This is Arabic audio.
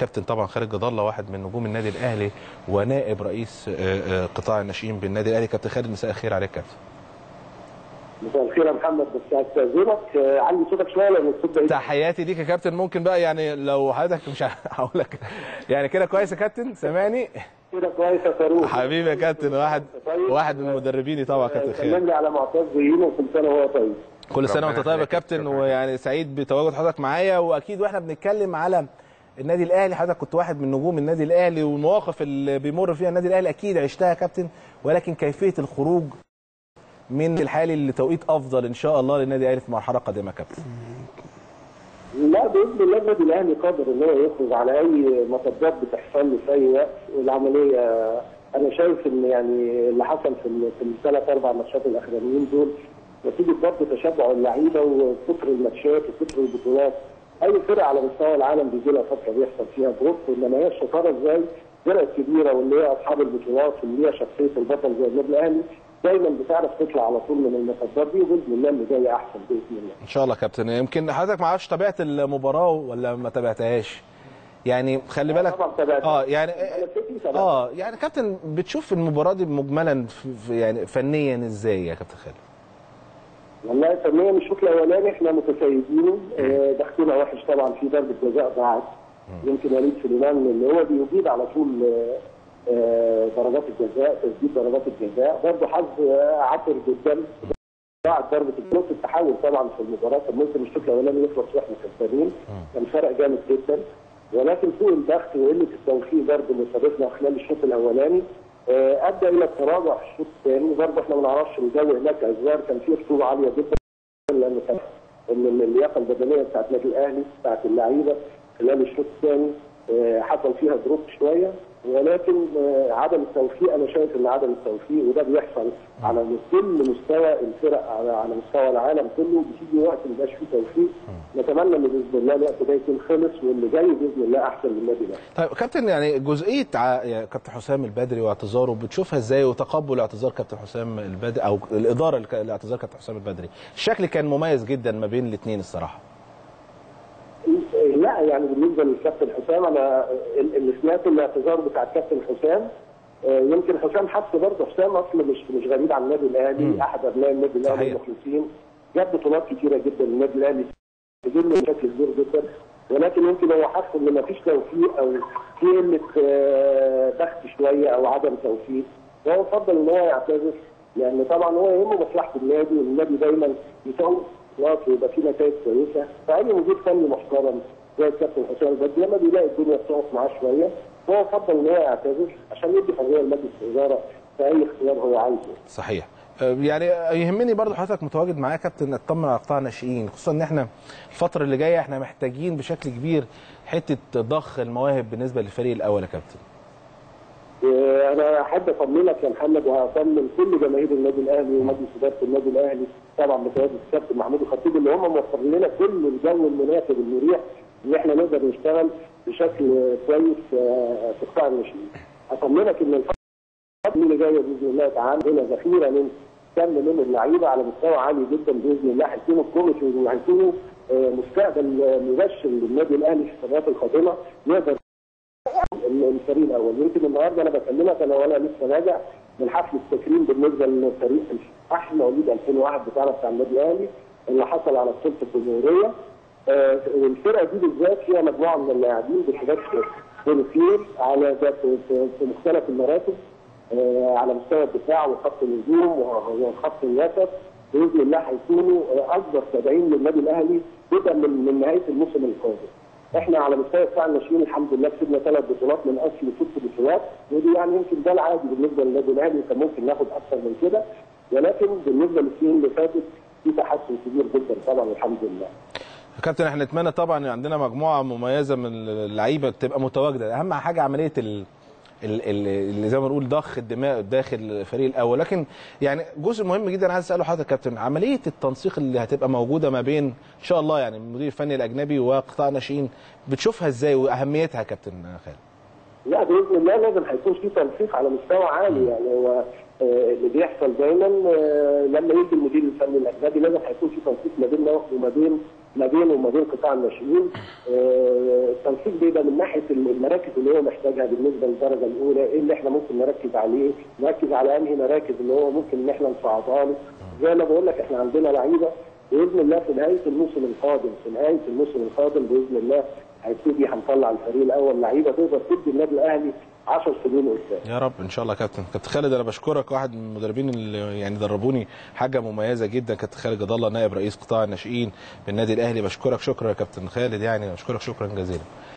كابتن طبعا خالد جد الله واحد من نجوم النادي الاهلي ونائب رئيس قطاع الناشئين بالنادي الاهلي. كابتن خالد مساء الخير عليك كابتن. مساء الخير يا محمد، بس هستاذنك علي صوتك شويه لان الصوت بعيد. تحياتي ليك يا كابتن. ممكن بقى يعني لو حضرتك مش هقول لك يعني كده كويس يا كابتن سامعني؟ كده كويس يا فاروق حبيبي يا كابتن. واحد من مدربيني طبعا كابتن خالد. كلمني على معتز زينو وكل سنه وهو طيب. كل سنه وانت طيب يا كابتن، ويعني سعيد بتواجد حضرتك معايا. واكيد واحنا بنتكلم على النادي الاهلي، حضرتك كنت واحد من نجوم النادي الاهلي والمواقف اللي بيمر فيها النادي الاهلي اكيد عشتها يا كابتن، ولكن كيفيه الخروج من الحالي لتوقيت افضل ان شاء الله للنادي الاهلي في مرحله قادمه يا كابتن. لا باذن الله النادي الاهلي قادر ان هو يخرج على اي مطبات بتحصل له في اي وقت. العمليه انا شايف ان يعني اللي حصل في الثلاث اربع ماتشات الاخرانيين دول نتيجه برضه تشبع اللعيبه وكثر الماتشات وكثر البطولات. اي فرقه على مستوى العالم بيجي لها فتره بيحصل فيها ضغط، انما هي الشطاره ازاي فرق كبيره واللي هي اصحاب البطولات واللي هي شخصيه البطل زي النادي الاهلي دايما بتعرف تطلع على طول من المطبات دي، وباذن الله اللي جاي احسن باذن الله. ان شاء الله كابتن. يمكن حضرتك ما عرفتش تابعت المباراه ولا ما تابعتهاش؟ يعني خلي بالك يعني كابتن بتشوف المباراه دي مجملا يعني فنيا ازاي يا كابتن خالد؟ والله فنيا الشوط الاولاني احنا متسيدين، ضغطنا وحش طبعا في ضربه جزاء ضاعت. يمكن وليد سليمان اللي هو بيجيب على طول ضربات الجزاء، تسديد ضربات الجزاء، برضه حظ عطر جدا ضاعت ضربه الجزاء. التحول طبعا في المباراه كان ممكن الشوط الاولاني يخلص واحنا كسبانين، كان فرق جامد جدا، ولكن سوء الضغط وقله التوفيق برضه اللي صادفنا خلال الشوط الاولاني ادى الى التراجع في الشوط الثاني. برضه احنا ما نعرفش الجو هناك ازوار، كان فيه رطوبه عاليه جدا لان كان اللياقه البدنيه بتاعت النادي الاهلي بتاعت اللعيبه خلال الشوط الثاني حصل فيها دروب شويه، ولكن عدم التوفيق انا شايف ان عدم التوفيق وده بيحصل على كل مستوى الفرق على مستوى العالم كله، بتيجي وقت ما يبقاش فيه توفيق. نتمنى ان باذن الله الوقت ده يكون خلص واللي جاي باذن الله احسن للنادي الاهلي. طيب كابتن يعني جزئيه كابتن حسام البدري واعتذاره بتشوفها ازاي، وتقبل اعتذار كابتن حسام البدري او الاداره لاعتذار كابتن حسام البدري؟ الشكل كان مميز جدا ما بين الاثنين الصراحه. لا يعني بالنسبه للكابتن حسام انا اللي سمعت الاعتذار بتاع الكابتن حسام، يمكن حسام حس برضه حسام اصلا مش غريب عن النادي الاهلي، احد ابناء النادي الاهلي المخلصين، جاب بطولات كثيره جدا للنادي الاهلي بشكل كبير جدا، ولكن يمكن هو حس ان ما فيش توفيق او في قله ضغط شويه او عدم توفيق، وهو فضل ان هو يعتذر لان طبعا هو يهمه مصلحه النادي، والنادي دايما يسوي ويبقى في نتائج كويسه. فاي مدير فني محترم زي الكابتن حسام البدري لما بيلاقي الدنيا بتقف معاه شويه فهو فضل ان هو يعتذر عشان يدي حريه لمجلس الاداره في اي اختيار هو عايزه. صحيح. يعني يهمني برضو حضرتك متواجد معايا كابتن اطمن على قطاع الناشئين، خصوصا ان احنا الفتره اللي جايه احنا محتاجين بشكل كبير حته ضخ المواهب بالنسبه للفريق الاول يا كابتن. انا احب اطمنك يا محمد وهطمن كل جماهير النادي الاهلي ومجلس اداره النادي الاهلي طبعا بقياده الكابتن محمود الخطيب اللي هم موفرين لنا كل الجو المناسب المريح ان احنا نقدر نشتغل بشكل كويس في قطاع الناشئين. اطمنك ان الفتره اللي جايه باذن الله تعالى هنا ذخيره من كم من اللعيبه على مستوى عالي جدا باذن الله، هيكونوا كوميتي وهيكونوا مستقبل مبشر للنادي الاهلي في السنوات القادمه يقدر الفريق الاول. يمكن النهارده انا بكلمك انا وانا لسه راجع من حفل التكريم بالنسبه للفريق احلى مواليد 2001 بتاعنا بتاع النادي الاهلي اللي حصل على بطوله الجمهوريه. والفرقه دي بالذات فيها مجموعه من اللاعبين بحاجات كتير على في مختلف المراكز على مستوى الدفاع وخط الهجوم وخط الوسط، باذن الله هيكونوا اكبر تابعين للنادي الاهلي بدءا من نهايه الموسم القادم. احنا على مستوى قطاع الناشئين الحمد لله كسبنا 3 بطولات من اصل 6 بطولات، ودي يعني يمكن ده العادي بالنسبه للنادي الاهلي، وكان ممكن ناخد اكثر من كده، ولكن بالنسبه للسنين اللي فاتت في تحسن كبير جدا طبعا الحمد لله. كابتن احنا نتمنى طبعا عندنا مجموعه مميزه من اللعيبه تبقى متواجده، اهم حاجه عمليه اللي زي ما نقول ضخ الدماء داخل الفريق الاول. لكن يعني جزء مهم جدا عايز اساله حضرتك كابتن، عمليه التنسيق اللي هتبقى موجوده ما بين ان شاء الله يعني المدير الفني الاجنبي وقطاع الناشئين بتشوفها ازاي واهميتها يا كابتن خالد؟ لا باذن الله لازم هيكون في تنسيق على مستوى عالي، يعني هو اللي بيحصل دايما لما يجي المدير الفني الاجنبي لازم هيكون في تنسيق ما بيننا وما بين ما بينه وما بين قطاع الناشئين. التنسيق بيبقى من ناحيه المراكز اللي هو محتاجها بالنسبه للدرجه الاولى، ايه اللي احنا ممكن نركز عليه، نركز على انهي مراكز اللي هو ممكن ان احنا نصعدها له. زي ما بقول لك احنا عندنا لعيبه باذن الله في نهايه الموسم القادم باذن الله هيبتدي هنطلع الفريق الاول لعيبه تقدر تدي النادي الاهلي 10 سنين قدام. يا رب ان شاء الله. كابتن خالد، انا بشكرك، واحد من المدربين اللي يعني دربوني حاجه مميزه جدا. كابتن خالد جد الله، نائب رئيس قطاع الناشئين بالنادي الاهلي. بشكرك شكرا يا كابتن خالد، يعني بشكرك شكرا جزيلا.